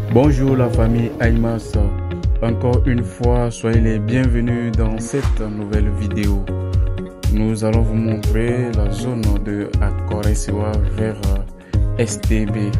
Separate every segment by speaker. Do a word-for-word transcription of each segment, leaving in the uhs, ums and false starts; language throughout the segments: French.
Speaker 1: Bonjour la famille Aimas, encore une fois soyez les bienvenus dans cette nouvelle vidéo. Nous allons vous montrer la zone de Akoresewa vers S T B.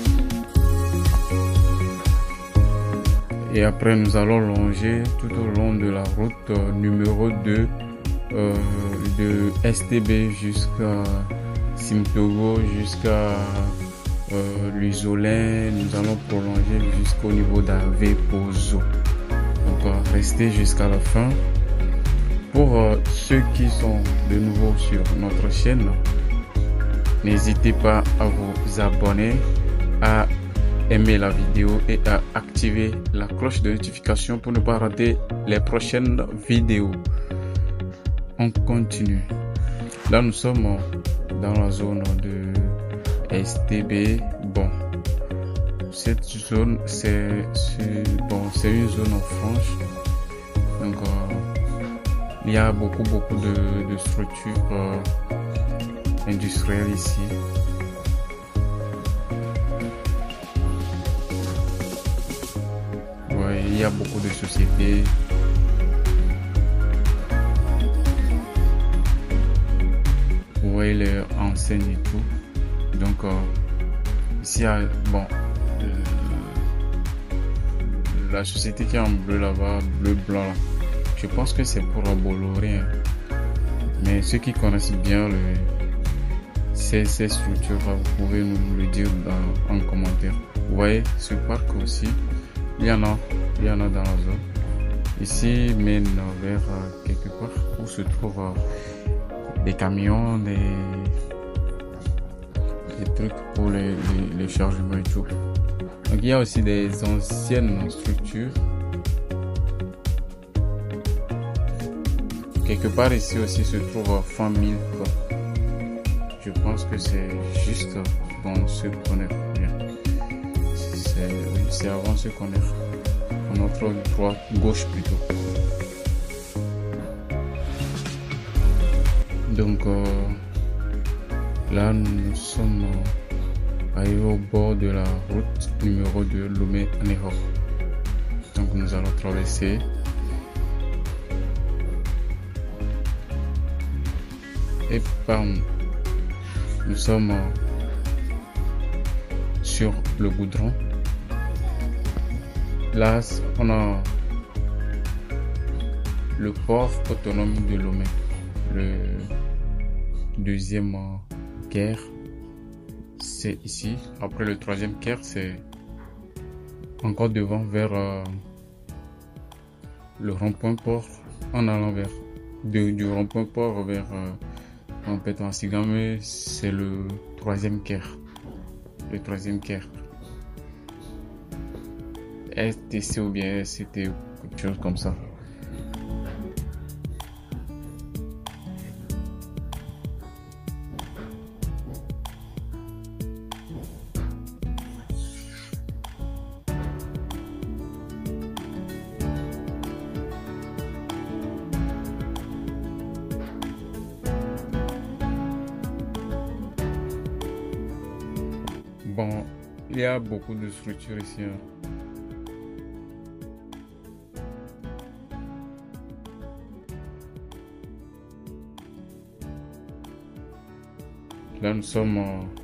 Speaker 1: Et après nous allons longer tout au long de la route numéro deux euh, de S T B jusqu'à Simtogo, jusqu'à Euh, l'Isolin. Nous allons prolonger jusqu'au niveau d'Avepozo. Donc euh, restez jusqu'à la fin. Pour euh, ceux qui sont de nouveau sur notre chaîne, n'hésitez pas à vous abonner, à aimer la vidéo et à activer la cloche de notification pour ne pas rater les prochaines vidéos. On continue. Là nous sommes dans la zone de S T B. Bon, cette zone c'est bon, c'est une zone franche, donc euh, il y a beaucoup beaucoup de, de structures euh, industrielles ici. Ouais, il y a beaucoup de sociétés. Vous voyez les enseignes et tout. Donc euh, ici, bon, euh, la société qui est en bleu là-bas, bleu blanc, là, je pense que c'est pour Bolloré. Hein. Mais ceux qui connaissent bien le, ces, ces structures, vous pouvez nous le dire dans, en commentaire. Vous voyez, ce parc aussi, il y en a, il y en a dans la zone. Ici, mène vers euh, quelque part où se trouvent euh, des camions, des des trucs pour les, les, les chargements et tout. Donc il y a aussi des anciennes structures. Quelque part ici aussi se trouve Famille. Je pense que c'est juste dans ce qu'on est bien. C'est oui, c'est avant ce qu'on est. Notre droite, gauche plutôt. Donc euh, là, nous sommes arrivés au bord de la route numéro deux, Lomé-Anéro. Donc, nous allons traverser. Et bam, nous sommes sur le goudron. Là, on a le port autonome de Lomé, le deuxième quai, c'est ici. Après le troisième quai, c'est encore devant vers euh, le rond-point port, en allant vers de, du rond-point port vers euh, en Pétansigame, c'est le troisième quai. Le troisième quai. S T C ou bien c'était quelque chose comme ça. Bon, il y a beaucoup de structures ici. Hein. Là, nous sommes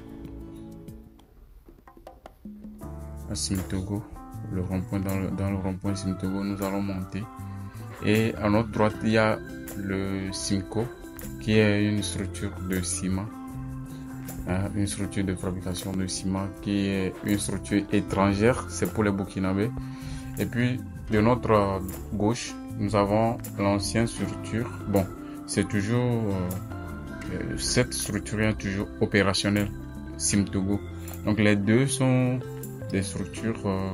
Speaker 1: à Simtogo, le rond-point dans le, dans le rond-point Simtogo. Nous allons monter. Et à notre droite, il y a le Simco, qui est une structure de ciment. Une structure de fabrication de ciment qui est une structure étrangère, c'est pour les Burkinabés. Et puis de notre gauche, nous avons l'ancienne structure. Bon, c'est toujours euh, cette structure est toujours opérationnelle, Simtogo. Donc les deux sont des structures euh,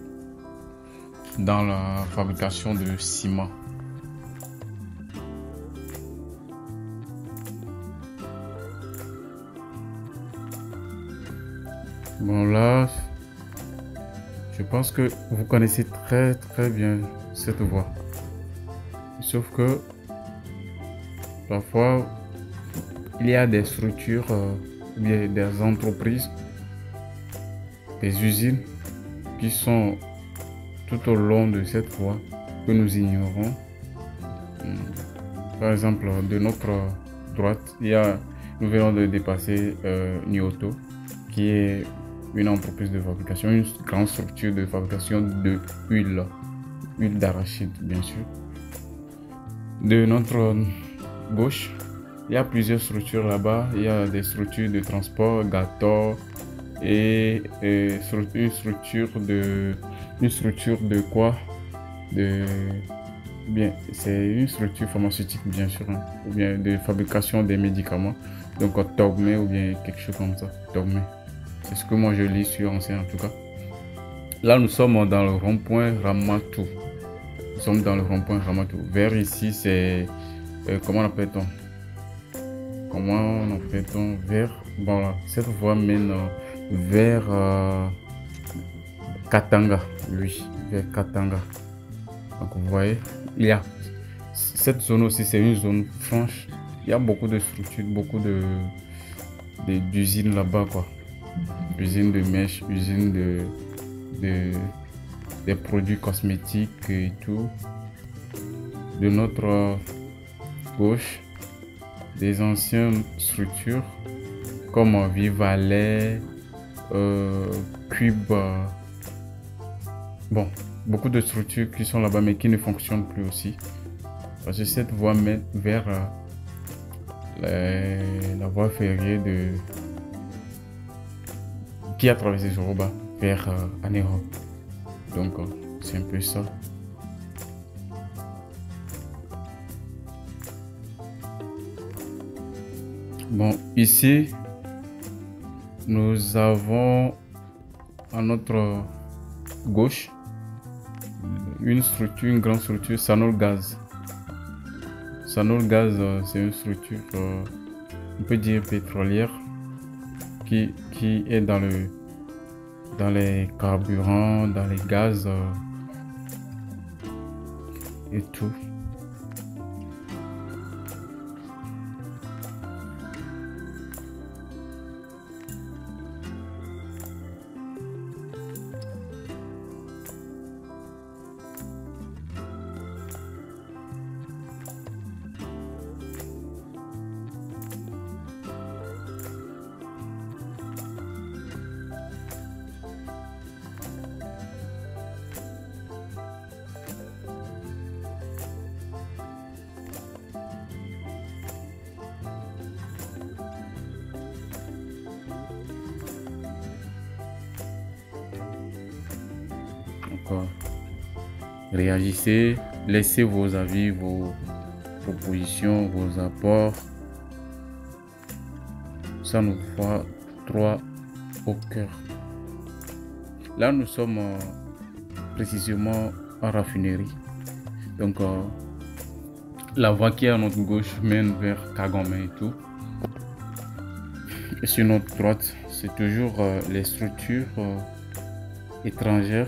Speaker 1: dans la fabrication de ciment. Bon là, je pense que vous connaissez très très bien cette voie. Sauf que parfois il y a des structures, euh, des entreprises, des usines qui sont tout au long de cette voie que nous ignorons. Par exemple, de notre droite, il y a, nous venons de dépasser euh, Nyoto, qui est une entreprise de fabrication, une grande structure de fabrication de huile, huile d'arachide, bien sûr. De notre gauche, il y a plusieurs structures là-bas. Il y a des structures de transport, Gator, et, et une structure de, une structure de quoi? De Bien, c'est une structure pharmaceutique, bien sûr, hein, ou bien de fabrication des médicaments. Donc, Togme ou bien quelque chose comme ça. Togme. C'est ce que moi je lis sur Ancien en tout cas. Là, nous sommes dans le rond-point Ramatou. Nous sommes dans le rond-point Ramatou. Vers ici, c'est. Euh, comment l'appelle-t-on? Comment l'appelle-t-on? Vers. Bon, là, cette voie mène euh, vers euh, Katanga. Oui, vers Katanga. Donc, vous voyez, il y a cette zone aussi, c'est une zone franche. Il y a beaucoup de structures, beaucoup de d'usines là-bas, quoi. Usines de mèches, usines de, de des produits cosmétiques et tout. De notre gauche, des anciennes structures comme Vivalet, euh, Cube. Bon, beaucoup de structures qui sont là-bas mais qui ne fonctionnent plus aussi. Parce que cette voie mène vers euh, la, la voie ferrée de qui a traversé Yoruba vers euh, Anéro. Donc euh, c'est un peu ça. Bon, ici nous avons à notre gauche une structure, une grande structure, Sanol Gaz. Sanol Gaz, euh, c'est une structure, euh, on peut dire pétrolière, qui, qui est dans le dans les carburants, dans les gaz euh, et tout. Réagissez, laissez vos avis, vos propositions, vos apports. Ça nous fera droit au cœur. Là, nous sommes euh, précisément en raffinerie. Donc, euh, la voie qui est à notre gauche mène vers Kagome et tout. Et sur notre droite, c'est toujours euh, les structures euh, étrangères.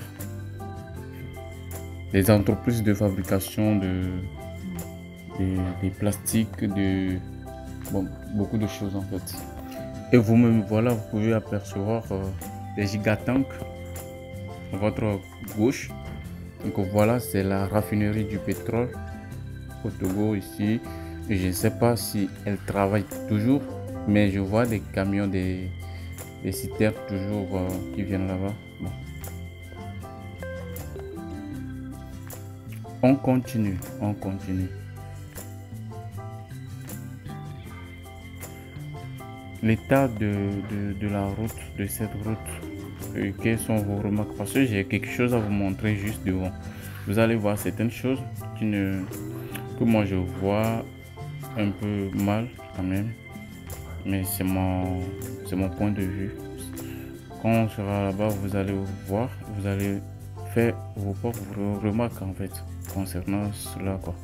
Speaker 1: Les entreprises de fabrication de, de, de plastiques, de bon, beaucoup de choses en fait. Et vous-même, voilà, vous pouvez apercevoir euh, des gigatanks à votre gauche. Donc voilà, c'est la raffinerie du pétrole au Togo ici. Et je ne sais pas si elle travaille toujours, mais je vois des camions, des, des citernes toujours euh, qui viennent là-bas. Bon. On continue, on continue. L'état de, de, de la route, de cette route, euh, quelles sont vos remarques? Parce que j'ai quelque chose à vous montrer juste devant. Vous allez voir certaines choses qui ne, que moi je vois un peu mal quand même. Mais c'est mon, c'est mon point de vue. Quand on sera là-bas, vous allez voir, vous allez faire vos propres remarques en fait concernant cela quoi.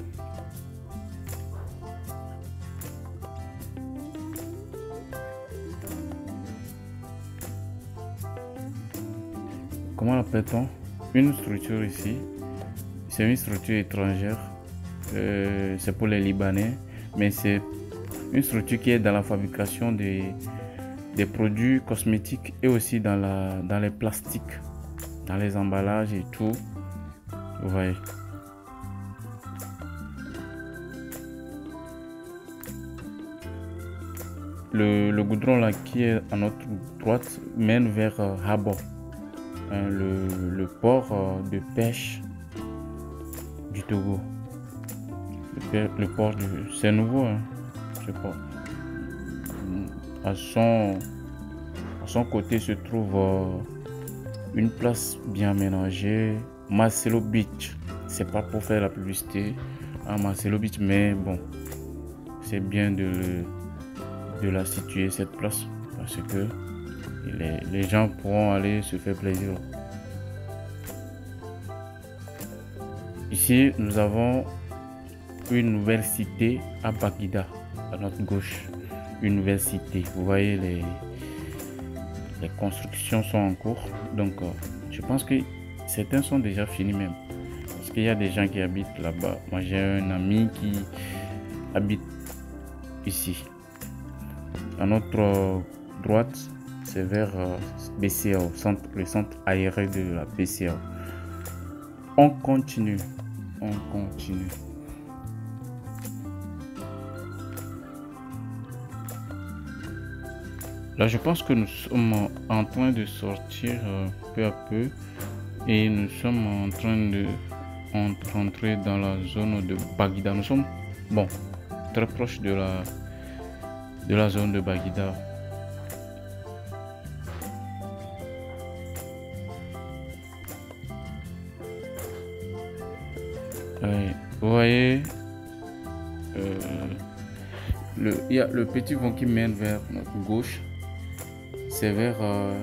Speaker 1: Comment l'appelle-t-on? Une structure ici, c'est une structure étrangère, euh, c'est pour les Libanais, mais c'est une structure qui est dans la fabrication des, des produits cosmétiques et aussi dans, la, dans les plastiques. dans les emballages et tout. Vous voyez. Le, le goudron là qui est à notre droite mène vers euh, Habo, hein, le, le port euh, de pêche du Togo. Le, le port du... C'est nouveau, hein, ce port. À son, à son côté se trouve euh, une place bien aménagée, Marcelo Beach. C'est pas pour faire la publicité à Marcelo Beach, mais bon, c'est bien de, de la situer cette place parce que les, les gens pourront aller se faire plaisir. Ici, nous avons une nouvelle cité à Baguida, à notre gauche. Une nouvelle cité. Vous voyez, les, les constructions sont en cours. Donc, euh, je pense que certains sont déjà finis même. Parce qu'il y a des gens qui habitent là-bas. Moi, j'ai un ami qui habite ici. À notre droite, c'est vers euh, B C A O, centre, le centre aéré de la B C A O. On continue. On continue. Là, je pense que nous sommes en train de sortir euh, peu à peu et nous sommes en train de rentrer dans la zone de Baguida. Nous sommes, bon, très proche de la, de la zone de Baguida. Ouais, vous voyez, euh, le, il y a le petit pont qui mène vers notre gauche. C'est vers euh,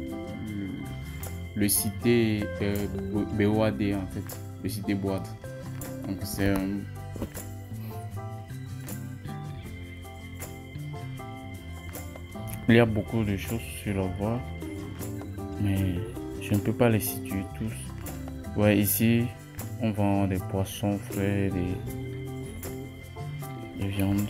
Speaker 1: le cité euh, B O A D en fait, le cité boîte. Donc c'est euh, il y a beaucoup de choses sur la voie, mais je ne peux pas les situer tous. Ouais, ici on vend des poissons frais, des, des viandes.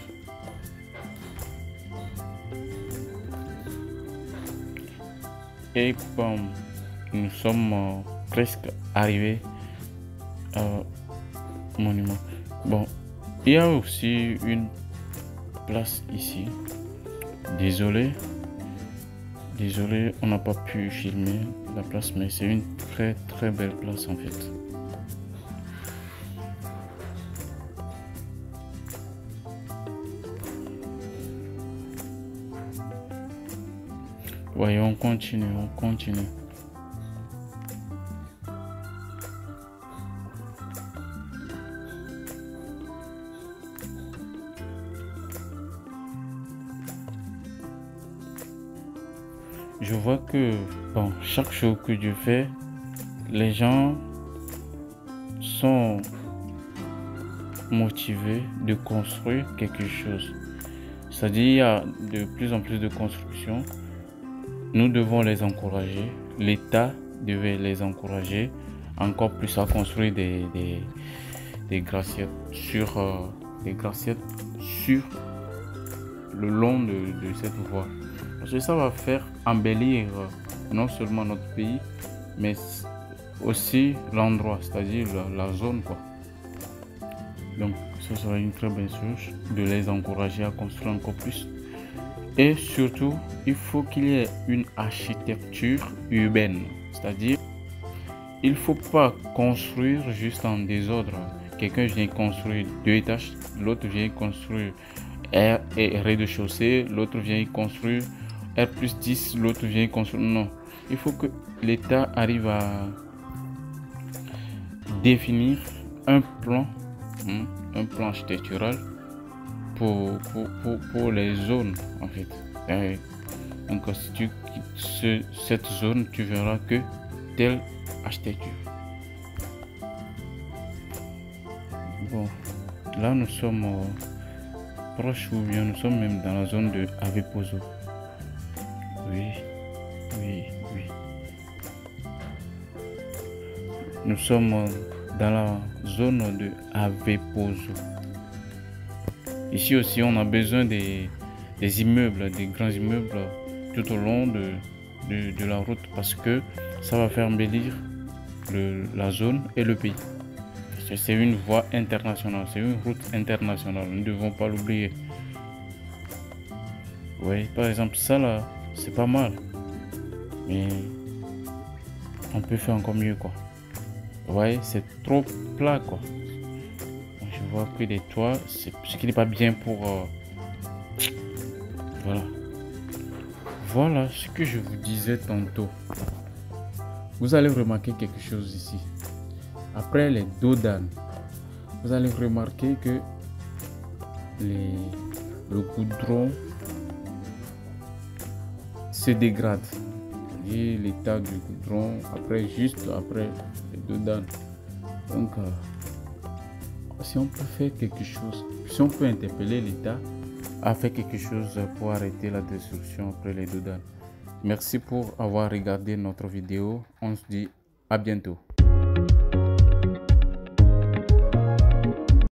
Speaker 1: Et bon, nous sommes euh, presque arrivés au monument. Bon, il y a aussi une place ici. Désolé, désolé, on n'a pas pu filmer la place, mais c'est une très très belle place en fait. Voyons, on continue, on continue. Je vois que bon, chaque chose que Dieu fait, les gens sont motivés de construire quelque chose. C'est-à-dire, il y a de plus en plus de construction. Nous devons les encourager. L'État devait les encourager encore plus à construire des, des, des gratte-ciels sur, euh, des gratte-ciels sur le long de, de cette voie. Parce que ça va faire embellir non seulement notre pays, mais aussi l'endroit, c'est-à-dire la, la zone, quoi. Donc, ce sera une très bonne chose de les encourager à construire encore plus. Et surtout, il faut qu'il y ait une architecture urbaine, c'est-à-dire, il ne faut pas construire juste en désordre. Quelqu'un vient construire deux étages, l'autre vient construire R et rez-de-chaussée, l'autre vient construire R plus dix, l'autre vient construire... Non, il faut que l'État arrive à définir un plan, hein, un plan architectural pour, pour, pour, pour les zones en fait. Et donc si tu quittes ce, cette zone, tu verras que telle architecture. Bon, là nous sommes euh, proches ou bien nous sommes même dans la zone de Avepozo. Oui, oui, oui. Nous sommes euh, dans la zone de Avepozo. Ici aussi, on a besoin des, des immeubles, des grands immeubles tout au long de, de, de la route parce que ça va faire embellir le, la zone et le pays. C'est une voie internationale, c'est une route internationale, nous ne devons pas l'oublier. Oui, par exemple, ça là, c'est pas mal. Mais on peut faire encore mieux, quoi. Vous voyez, c'est trop plat, quoi. Je vois que les toits, c'est ce qui n'est pas bien pour... Euh... Voilà. Voilà ce que je vous disais tantôt. Vous allez remarquer quelque chose ici. Après les dos d'âne, vous allez remarquer que les, le goudron se dégrade. Et l'état du goudron, après, juste après les dos d'âne. Donc, euh, si on peut faire quelque chose, si on peut interpeller l'État à faire quelque chose pour arrêter la destruction après les dos d'âne. Merci pour avoir regardé notre vidéo. On se dit à bientôt.